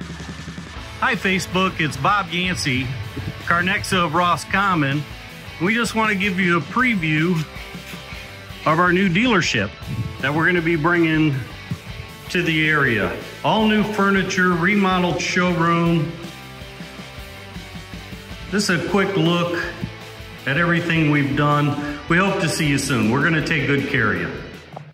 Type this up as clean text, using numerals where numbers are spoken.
Hi Facebook, it's Bob Yancey, CarNexa of Roscommon. We just want to give you a preview of our new dealership that we're going to be bringing to the area. All new furniture, remodeled showroom. This is a quick look at everything we've done. We hope to see you soon. We're going to take good care of you.